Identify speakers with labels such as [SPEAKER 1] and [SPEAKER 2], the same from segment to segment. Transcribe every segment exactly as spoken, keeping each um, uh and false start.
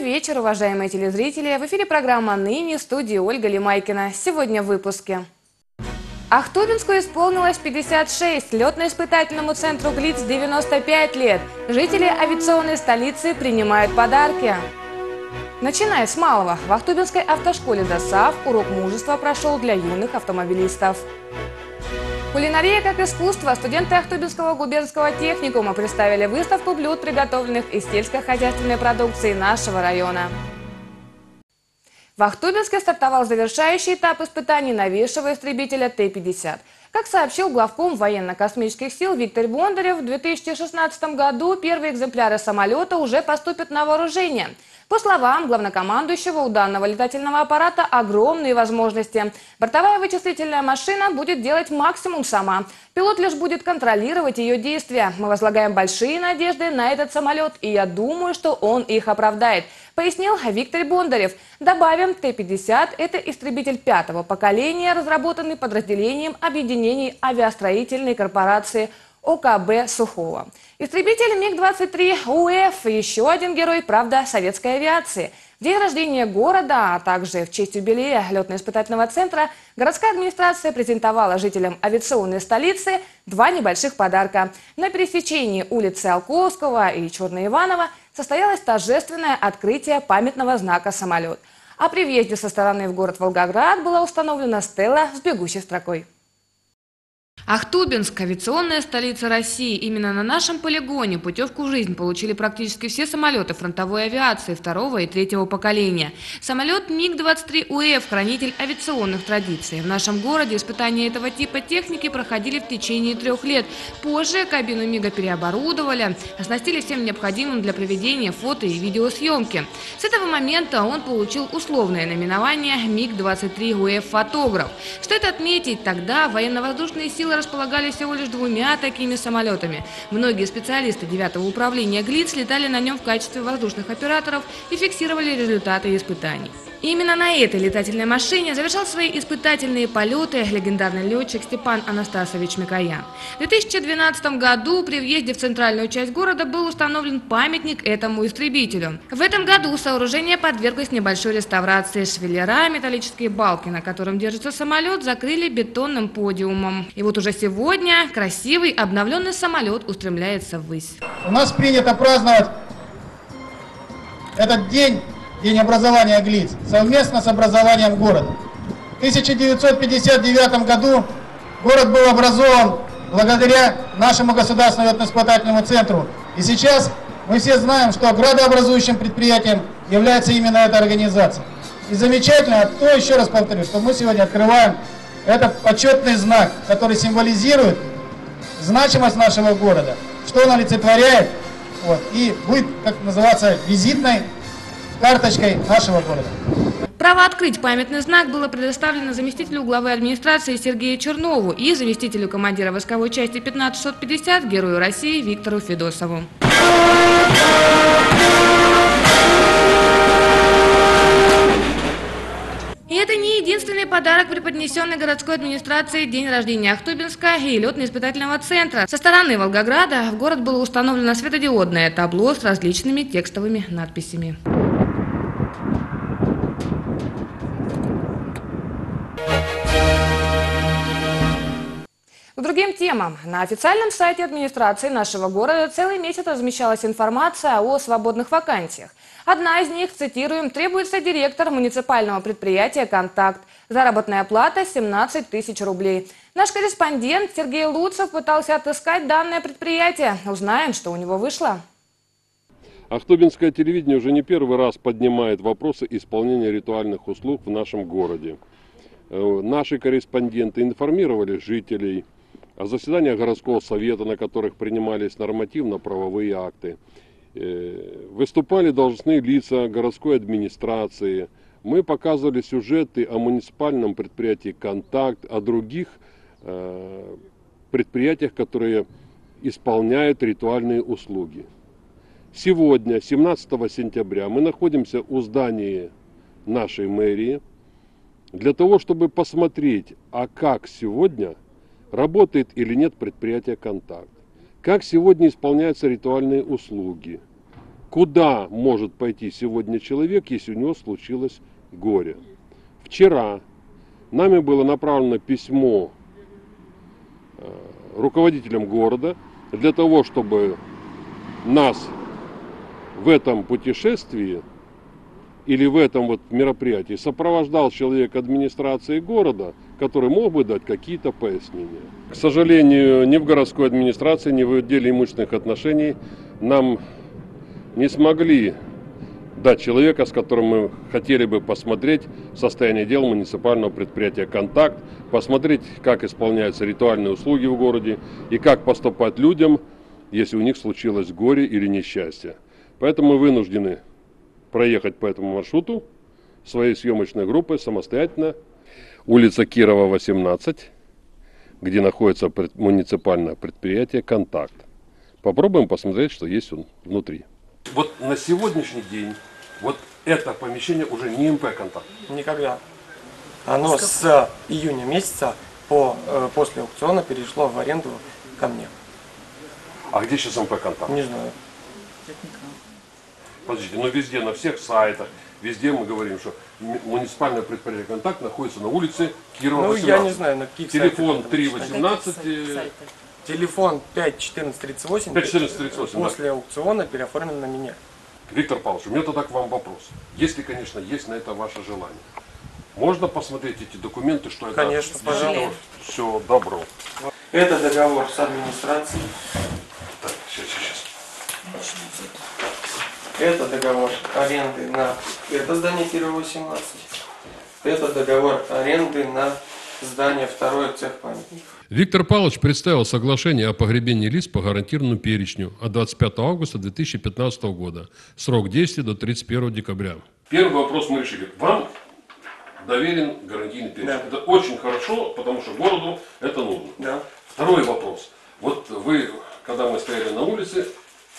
[SPEAKER 1] вечер, уважаемые телезрители. В эфире программа «Ныне», в студии Ольга Лемайкина. Сегодня в выпуске. Ахтубинску исполнилось пятьдесят шесть, летно-испытательному центру ГЛИЦ девяносто пять лет. Жители авиационной столицы принимают подарки. Начиная с малого, в Ахтубинской автошколе ДОСААФ урок мужества прошел для юных автомобилистов. Кулинария как искусство. Студенты Ахтубинского губернского техникума представили выставку блюд, приготовленных из сельскохозяйственной продукции нашего района. В Ахтубинске стартовал завершающий этап испытаний новейшего истребителя Т пятьдесят. Как сообщил главком военно-космических сил Виктор Бондарев, в две тысячи шестнадцатом году первые экземпляры самолета уже поступят на вооружение. По словам главнокомандующего, у данного летательного аппарата огромные возможности. Бортовая вычислительная машина будет делать максимум сама. Пилот лишь будет контролировать ее действия. Мы возлагаем большие надежды на этот самолет, и я думаю, что он их оправдает, пояснил Виктор Бондарев. Добавим, Т пятьдесят – это истребитель пятого поколения, разработанный подразделением объединений авиастроительной корпорации О К Б Сухого. Истребитель МиГ двадцать три У Ф – еще один герой, правда, советской авиации. В день рождения города, а также в честь юбилея летно-испытательного центра, городская администрация презентовала жителям авиационной столицы два небольших подарка. На пересечении улицы Алковского и Черно-Иванова состоялось торжественное открытие памятного знака «Самолет». А при въезде со стороны в город Волгоград была установлена стела с бегущей строкой. Ахтубинск – авиационная столица России. Именно на нашем полигоне путевку в жизнь получили практически все самолеты фронтовой авиации второго и третьего поколения. Самолет МиГ двадцать три У Ф – хранитель авиационных традиций. В нашем городе испытания этого типа техники проходили в течение трех лет. Позже кабину МиГа переоборудовали, оснастили всем необходимым для проведения фото и видеосъемки. С этого момента он получил условное наименование МиГ двадцать три У Ф «Фотограф». Стоит отметить, тогда военно-воздушные силы располагали всего лишь двумя такими самолетами. Многие специалисты девятого управления ГЛИЦ летали на нем в качестве воздушных операторов и фиксировали результаты испытаний. Именно на этой летательной машине завершал свои испытательные полеты легендарный летчик Степан Анастасович Микоян. В две тысячи двенадцатом году при въезде в центральную часть города был установлен памятник этому истребителю. В этом году сооружение подверглось небольшой реставрации. Швеллера, металлические балки, на котором держится самолет, закрыли бетонным подиумом. И вот уже сегодня красивый обновленный самолет устремляется ввысь.
[SPEAKER 2] У нас принято праздновать этот день, День образования ГЛИЦ, совместно с образованием города. В тысяча девятьсот пятьдесят девятом году город был образован благодаря нашему государственному летно-испытательному центру. И сейчас мы все знаем, что градообразующим предприятием является именно эта организация. И замечательно, то еще раз повторю, что мы сегодня открываем этот почетный знак, который символизирует значимость нашего города, что он олицетворяет, вот, и будет, как называться, визитной карточкой нашего города.
[SPEAKER 1] Право открыть памятный знак было предоставлено заместителю главы администрации Сергею Чернову и заместителю командира войсковой части пятнадцать шестьсот пятьдесят Герою России Виктору Федосову. И это не единственный подарок, преподнесенный городской администрацией в день рождения Ахтубинска и летно-испытательного центра. Со стороны Волгограда в город было установлено светодиодное табло с различными текстовыми надписями. К другим темам. На официальном сайте администрации нашего города целый месяц размещалась информация о свободных вакансиях. Одна из них, цитируем, требуется директор муниципального предприятия «Контакт». Заработная плата семнадцать тысяч рублей. Наш корреспондент Сергей Луцев пытался отыскать данное предприятие. Узнаем, что у него вышло.
[SPEAKER 3] Ахтубинское телевидение уже не первый раз поднимает вопросы исполнения ритуальных услуг в нашем городе. Наши корреспонденты информировали жителей о заседаниях городского совета, на которых принимались нормативно-правовые акты. Выступали должностные лица городской администрации. Мы показывали сюжеты о муниципальном предприятии «Контакт», о других предприятиях, которые исполняют ритуальные услуги. Сегодня, семнадцатого сентября, мы находимся у здания нашей мэрии для того, чтобы посмотреть, а как сегодня работает или нет предприятие «Контакт», как сегодня исполняются ритуальные услуги, Куда может пойти сегодня человек, если у него случилось горе? Вчера нами было направлено письмо руководителям города для того, чтобы нас в этом путешествии или в этом вот мероприятии сопровождал человек администрации города, который мог бы дать какие-то пояснения. К сожалению, ни в городской администрации, ни в отделе имущественных отношений нам не смогли дать человека, с которым мы хотели бы посмотреть состояние дел муниципального предприятия «Контакт», посмотреть, как исполняются ритуальные услуги в городе и как поступать людям, если у них случилось горе или несчастье. Поэтому мы вынуждены проехать по этому маршруту своей съемочной группой самостоятельно. Улица Кирова, восемнадцать, где находится муниципальное предприятие «Контакт». Попробуем посмотреть, что есть внутри. Вот на сегодняшний день вот это помещение уже не МП «Контакт».
[SPEAKER 4] Никогда. Оно с июня месяца по, э, после аукциона перешло в аренду ко мне.
[SPEAKER 3] А где сейчас МП «Контакт»?
[SPEAKER 4] Не знаю.
[SPEAKER 3] Подождите, но везде, на всех сайтах, везде мы говорим, что муниципальное предприятие «Контакт» находится на улице Кирова, восемнадцать.
[SPEAKER 4] Ну, я не знаю, на каких
[SPEAKER 3] Телефон
[SPEAKER 4] сайтах.
[SPEAKER 3] три восемнадцать.
[SPEAKER 4] Телефон пять четырнадцать тридцать восемь.
[SPEAKER 3] пять четырнадцать тридцать восемь,
[SPEAKER 4] после
[SPEAKER 3] да.
[SPEAKER 4] аукциона переоформлен на меня.
[SPEAKER 3] Виктор Павлович, у меня тогда к вам вопрос. Если, конечно, есть на это ваше желание. Можно посмотреть эти документы, что это
[SPEAKER 4] Конечно, пожалуйста.
[SPEAKER 3] Все добро.
[SPEAKER 4] Это договор с администрацией.
[SPEAKER 3] Так, сейчас, сейчас.
[SPEAKER 4] Это договор аренды на это здание Кирова восемнадцать. Это договор аренды на здание второй цех памятников.
[SPEAKER 5] Виктор Павлович представил соглашение о погребении лиц по гарантированному перечню от двадцать пятого августа две тысячи пятнадцатого года. Срок действия до тридцать первого декабря.
[SPEAKER 3] Первый вопрос мы решили. Вам доверен гарантийный перечень.
[SPEAKER 4] Да.
[SPEAKER 3] Это очень хорошо, потому что городу это нужно.
[SPEAKER 4] Да.
[SPEAKER 3] Второй вопрос. Вот вы, когда мы стояли на улице,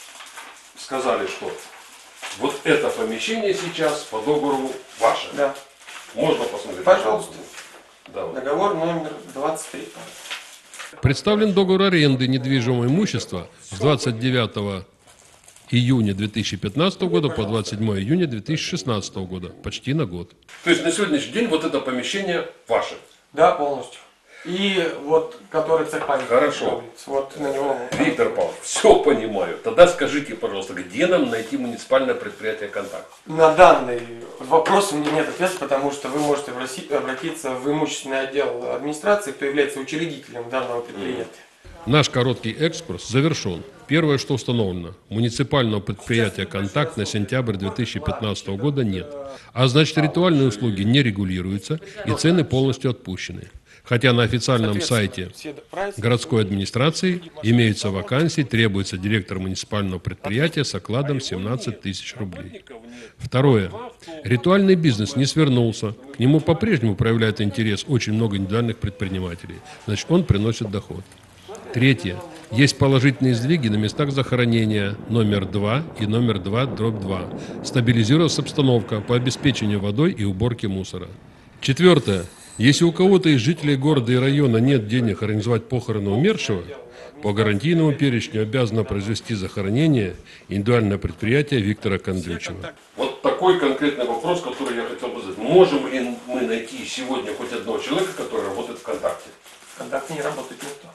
[SPEAKER 3] сказали, что вот это помещение сейчас по договору ваше.
[SPEAKER 4] Да.
[SPEAKER 3] Можно посмотреть?
[SPEAKER 4] Пожалуйста.
[SPEAKER 3] Да, вот.
[SPEAKER 4] Договор номер двадцать три.
[SPEAKER 5] Представлен договор аренды недвижимого имущества с двадцать девятого июня две тысячи пятнадцатого года по двадцать седьмого июня две тысячи шестнадцатого года. Почти на год.
[SPEAKER 3] То есть на сегодняшний день вот это помещение ваше?
[SPEAKER 4] Да, полностью. И вот, который цех памятников.
[SPEAKER 3] Хорошо.
[SPEAKER 4] Вот на него.
[SPEAKER 3] Виктор Павлович, все понимаю. Тогда скажите, пожалуйста, где нам найти муниципальное предприятие «Контакт»?
[SPEAKER 4] На данный вопрос у меня нет ответа, потому что вы можете обратиться в имущественный отдел администрации, кто является учредителем данного предприятия.
[SPEAKER 5] Наш короткий экскурс завершен. Первое, что установлено. Муниципального предприятия «Контакт» на сентябрь две тысячи пятнадцатого года нет. А значит, ритуальные услуги не регулируются и цены полностью отпущены. Хотя на официальном сайте городской администрации имеются вакансии, требуется директор муниципального предприятия с окладом семнадцать тысяч рублей. Второе. Ритуальный бизнес не свернулся. К нему по-прежнему проявляет интерес очень много индивидуальных предпринимателей. Значит, он приносит доход. Третье. Есть положительные сдвиги на местах захоронения номер два и номер два дробь два. Стабилизировалась обстановка по обеспечению водой и уборке мусора. Четвертое. Если у кого-то из жителей города и района нет денег организовать похороны умершего, по гарантийному перечню обязано произвести захоронение индивидуальное предприятие Виктора Кондрючева.
[SPEAKER 3] Вот такой конкретный вопрос, который я хотел бы задать. Можем ли мы найти сегодня хоть одного человека, который работает в «Контакте»?
[SPEAKER 4] В «Контакте» не работает никто.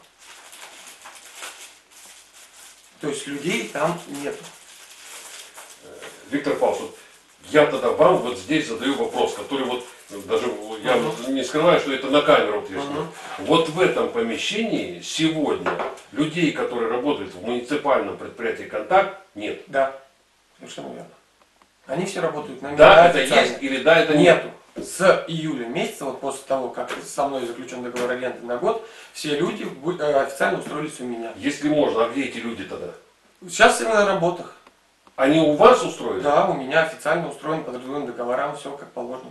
[SPEAKER 4] То есть людей там нету.
[SPEAKER 3] Виктор Павлович, я тогда вам вот здесь задаю вопрос, который вот даже я вот не скрываю, что это на камеру вот есть. Uh-huh. Вот в этом помещении сегодня людей, которые работают в муниципальном предприятии «Контакт», нет.
[SPEAKER 4] Да, совершенно верно. Они все работают на
[SPEAKER 3] Да,
[SPEAKER 4] да,
[SPEAKER 3] это
[SPEAKER 4] официально.
[SPEAKER 3] есть или да, это
[SPEAKER 4] нету.
[SPEAKER 3] нет?
[SPEAKER 4] С июля месяца, вот после того, как со мной заключен договор аренды на год, все люди официально устроились у меня.
[SPEAKER 3] Если можно, а где эти люди тогда?
[SPEAKER 4] Сейчас все на работах.
[SPEAKER 3] Они у вас устроились?
[SPEAKER 4] Да, у меня официально устроен по трудовым договорам, все как положено.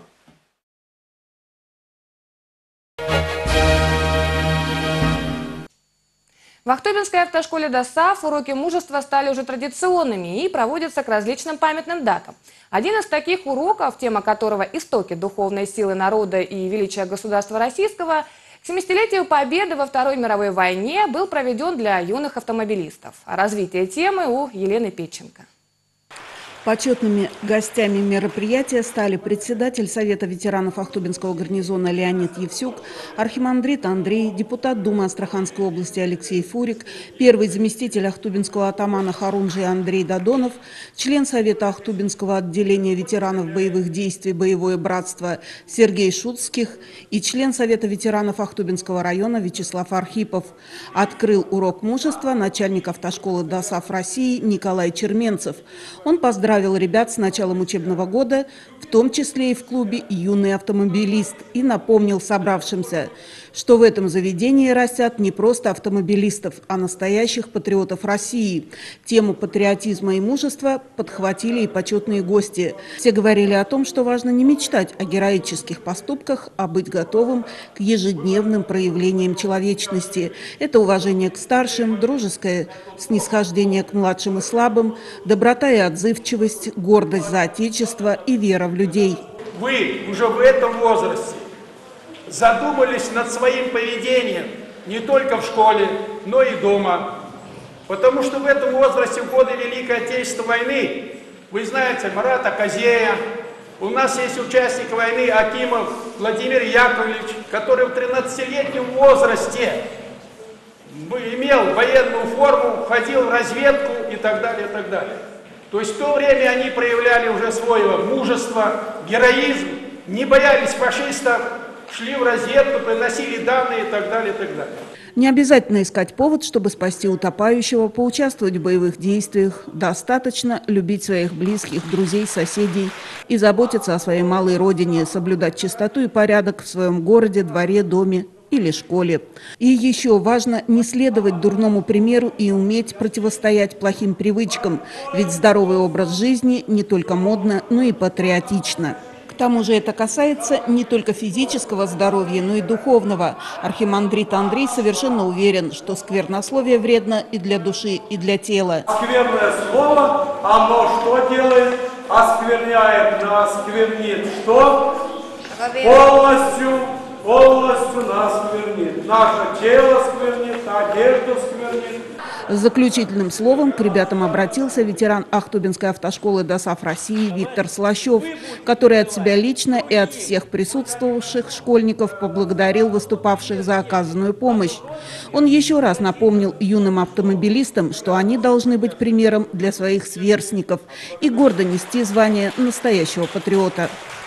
[SPEAKER 1] В Ахтубинской автошколе ДОСААФ уроки мужества стали уже традиционными и проводятся к различным памятным датам. Один из таких уроков, тема которого «Истоки духовной силы народа и величия государства российского», к семидесятилетию Победы во Второй мировой войне был проведен для юных автомобилистов. О развитии темы у Елены Петченко.
[SPEAKER 6] Почетными гостями мероприятия стали председатель Совета ветеранов Ахтубинского гарнизона Леонид Евсюк, архимандрит Андрей, депутат Думы Астраханской области Алексей Фурик, первый заместитель ахтубинского атамана Харунжи Андрей Додонов, член Совета Ахтубинского отделения ветеранов боевых действий «Боевое братство» Сергей Шуцких и член Совета ветеранов Ахтубинского района Вячеслав Архипов. Открыл урок мужества начальник автошколы ДОСААФ России Николай Черменцев. Он поздравил Поздравил ребят с началом учебного года, в том числе и в клубе «Юный автомобилист», и напомнил собравшимся, что в этом заведении растят не просто автомобилистов, а настоящих патриотов России. Тему патриотизма и мужества подхватили и почетные гости. Все говорили о том, что важно не мечтать о героических поступках, а быть готовым к ежедневным проявлениям человечности. Это уважение к старшим, дружеское снисхождение к младшим и слабым, доброта и отзывчивость, гордость за Отечество и вера в людей.
[SPEAKER 7] Вы уже в этом возрасте задумались над своим поведением не только в школе, но и дома. Потому что в этом возрасте, в годы Великой Отечественной войны, вы знаете Марата Козея, у нас есть участник войны Акимов Владимир Яковлевич, который в тринадцатилетнем возрасте имел военную форму, ходил в разведку и так далее, и так далее. То есть в то время они проявляли уже свое мужество, героизм, не боялись фашистов, шли в разведку, приносили данные и так далее, и так далее.
[SPEAKER 6] Не обязательно искать повод, чтобы спасти утопающего, поучаствовать в боевых действиях. Достаточно любить своих близких, друзей, соседей и заботиться о своей малой родине, соблюдать чистоту и порядок в своем городе, дворе, доме или школе. И еще важно не следовать дурному примеру и уметь противостоять плохим привычкам, ведь здоровый образ жизни не только модно, но и патриотично. К тому же это касается не только физического здоровья, но и духовного. Архимандрит Андрей совершенно уверен, что сквернословие вредно и для души, и для тела.
[SPEAKER 8] Скверное слово, оно что делает? Оскверняет, осквернит что? Полностью. Полностью нас сквернит. Наше тело сквернит, одежду сквернит.
[SPEAKER 6] С заключительным словом к ребятам обратился ветеран Ахтубинской автошколы ДОСААФ России Виктор Слащев, который от себя лично и от всех присутствовавших школьников поблагодарил выступавших за оказанную помощь. Он еще раз напомнил юным автомобилистам, что они должны быть примером для своих сверстников и гордо нести звание настоящего патриота.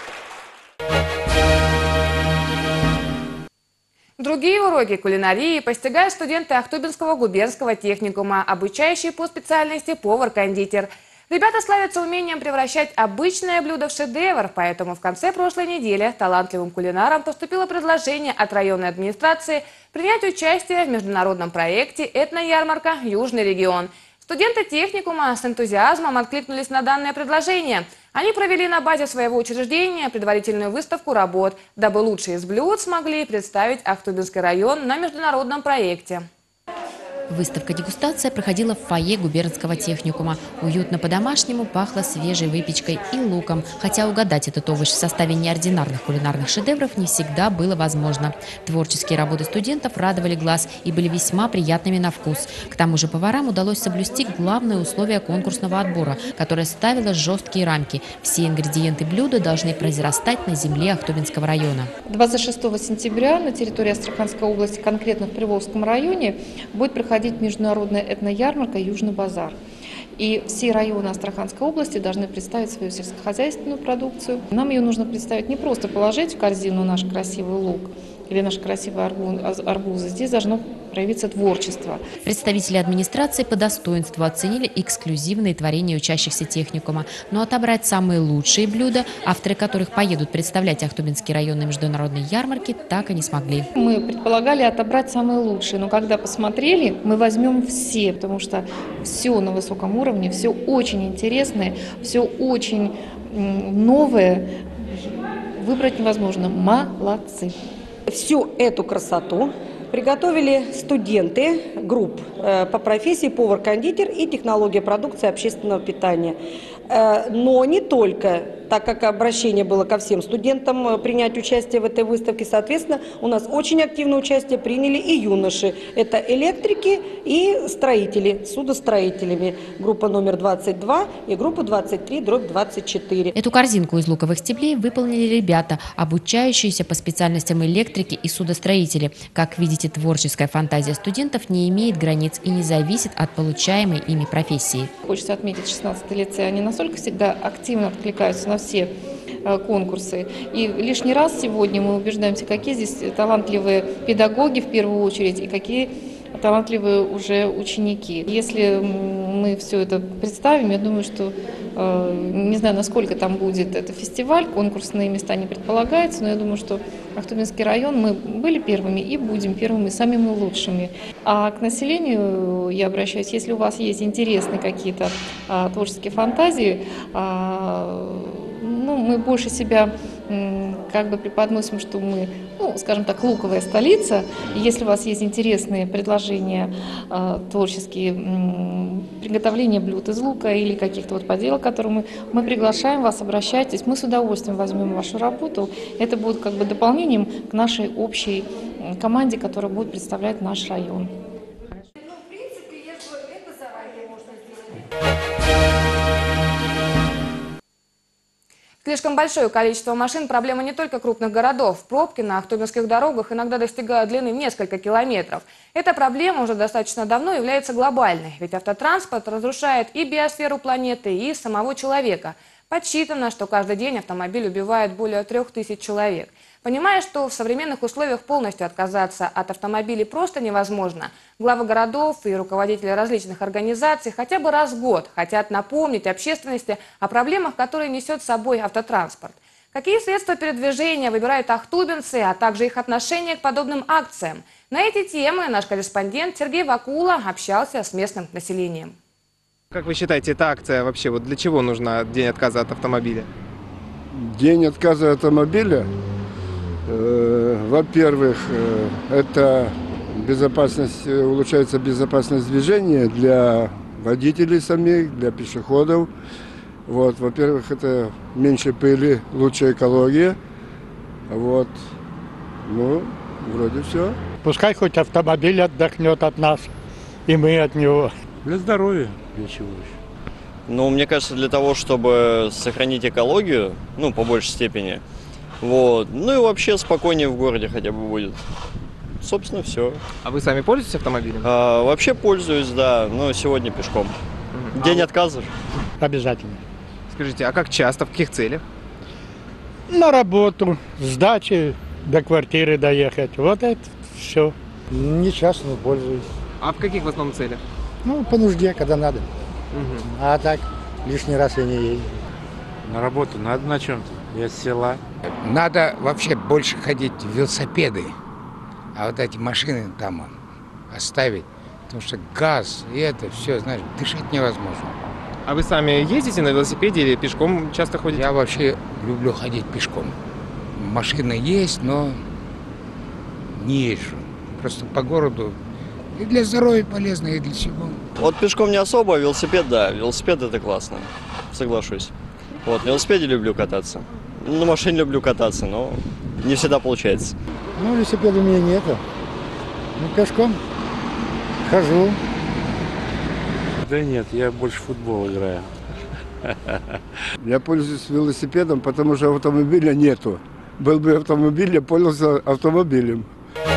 [SPEAKER 1] Другие уроки кулинарии постигают студенты Ахтубинского губернского техникума, обучающие по специальности повар-кондитер. Ребята славятся умением превращать обычное блюдо в шедевр, поэтому в конце прошлой недели талантливым кулинарам поступило предложение от районной администрации принять участие в международном проекте «Этноярмарка. Южный регион». Студенты техникума с энтузиазмом откликнулись на данное предложение. Они провели на базе своего учреждения предварительную выставку работ, дабы лучшие из блюд смогли представить Ахтубинский район на международном проекте.
[SPEAKER 9] Выставка-дегустация проходила в фойе губернского техникума. Уютно по-домашнему пахло свежей выпечкой и луком. Хотя угадать этот овощ в составе неординарных кулинарных шедевров не всегда было возможно. Творческие работы студентов радовали глаз и были весьма приятными на вкус. К тому же поварам удалось соблюсти главное условие конкурсного отбора, которое ставило жесткие рамки. Все ингредиенты блюда должны произрастать на земле Ахтубинского района.
[SPEAKER 10] двадцать шестого сентября на территории Астраханской области, конкретно в Приволжском районе, будет проходить международная этноярмарка «Южный базар». И все районы Астраханской области должны представить свою сельскохозяйственную продукцию. Нам ее нужно представить не просто положить в корзину наш красивый лук или наши красивые арбузы. Здесь должно проявиться творчество.
[SPEAKER 9] Представители администрации по достоинству оценили эксклюзивные творения учащихся техникума. Но отобрать самые лучшие блюда, авторы которых поедут представлять Ахтубинский район на международной ярмарке, так и не смогли.
[SPEAKER 10] Мы предполагали отобрать самые лучшие, но когда посмотрели, мы возьмем все, потому что все на высоком уровне, все очень интересное, все очень новое. Выбрать невозможно. Молодцы.
[SPEAKER 11] Всю эту красоту приготовили студенты групп по профессии повар-кондитер и технология продукции общественного питания. Но не только так как обращение было ко всем студентам принять участие в этой выставке, соответственно, у нас очень активное участие приняли и юноши. Это электрики и строители, судостроителями. Группа номер двадцать два и группа двадцать три дробь двадцать четыре.
[SPEAKER 9] Эту корзинку из луковых стеблей выполнили ребята, обучающиеся по специальностям электрики и судостроители. Как видите, творческая фантазия студентов не имеет границ и не зависит от получаемой ими профессии.
[SPEAKER 10] Хочется отметить, шестнадцатый лицей, они настолько всегда активно откликаются на все конкурсы. И лишний раз сегодня мы убеждаемся, какие здесь талантливые педагоги в первую очередь и какие талантливые уже ученики. Если мы все это представим, я думаю, что не знаю, насколько там будет это фестиваль, конкурсные места не предполагаются, но я думаю, что Ахтубинский район мы были первыми и будем первыми, самыми лучшими. А к населению я обращаюсь, если у вас есть интересные какие-то а, творческие фантазии, а, ну, мы больше себя м, как бы преподносим, что мы, ну, скажем так, луковая столица. И если у вас есть интересные предложения а, творческие, м, приготовления блюд из лука или каких-то вот поделок, которые мы, мы приглашаем вас, обращайтесь, мы с удовольствием возьмем вашу работу. Это будет как бы дополнением к нашей общей команде, которая будет представлять наш район.
[SPEAKER 1] Слишком большое количество машин – проблема не только крупных городов. Пробки на ахтубинских дорогах иногда достигают длины в несколько километров. Эта проблема уже достаточно давно является глобальной, ведь автотранспорт разрушает и биосферу планеты, и самого человека. Подсчитано, что каждый день автомобиль убивает более трех тысяч человек. Понимая, что в современных условиях полностью отказаться от автомобилей просто невозможно, главы городов и руководители различных организаций хотя бы раз в год хотят напомнить общественности о проблемах, которые несет с собой автотранспорт. Какие средства передвижения выбирают ахтубинцы, а также их отношение к подобным акциям? На эти темы наш корреспондент Сергей Вакула общался с местным населением.
[SPEAKER 12] Как вы считаете, эта акция вообще, вот для чего нужна день отказа от автомобиля?
[SPEAKER 13] День отказа от автомобиля? Во-первых, это безопасность, улучшается безопасность движения для водителей самих, для пешеходов. Вот, во-первых, это меньше пыли, лучшая экология. Вот, ну, вроде все.
[SPEAKER 14] Пускай хоть автомобиль отдохнет от нас, и мы от него.
[SPEAKER 15] Для здоровья, для чего еще?
[SPEAKER 16] Ну, мне кажется, для того, чтобы сохранить экологию, ну, по большей степени. Вот. Ну и вообще спокойнее в городе хотя бы будет. Собственно, все.
[SPEAKER 12] А вы сами пользуетесь автомобилем?
[SPEAKER 16] А, вообще пользуюсь, да, но сегодня пешком. Угу. День а отказа.
[SPEAKER 14] Обязательно.
[SPEAKER 12] Скажите, а как часто, в каких целях?
[SPEAKER 14] На работу, с дачи до квартиры доехать. Вот это все.
[SPEAKER 15] Не часто, но пользуюсь.
[SPEAKER 12] А в каких в основном целях?
[SPEAKER 15] Ну, по нужде, когда надо. Угу. А так, лишний раз я не езжу. На работу надо на чем-то. Я с села.
[SPEAKER 17] Надо вообще больше ходить в велосипеды, а вот эти машины там оставить, потому что газ и это все, знаешь, дышать невозможно.
[SPEAKER 12] А вы сами ездите на велосипеде или пешком часто ходите?
[SPEAKER 17] Я вообще люблю ходить пешком. Машина есть, но не езжу. Просто по городу и для здоровья полезно, и для всего.
[SPEAKER 16] Вот пешком не особо, а велосипед, да, велосипед это классно, соглашусь. Вот, на велосипеде люблю кататься. На машине люблю кататься, но не всегда получается.
[SPEAKER 15] Ну, велосипеда у меня нету. Ну, пешком хожу. Да нет, я больше в футбол играю.
[SPEAKER 13] Я пользуюсь велосипедом, потому что автомобиля нету. Был бы автомобиль, я пользовался автомобилем.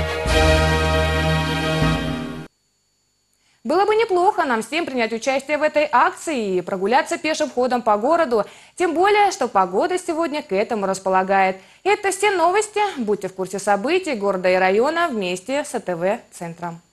[SPEAKER 1] Было бы неплохо нам всем принять участие в этой акции и прогуляться пешим ходом по городу. Тем более, что погода сегодня к этому располагает. И это все новости. Будьте в курсе событий города и района вместе с АТВ-центром.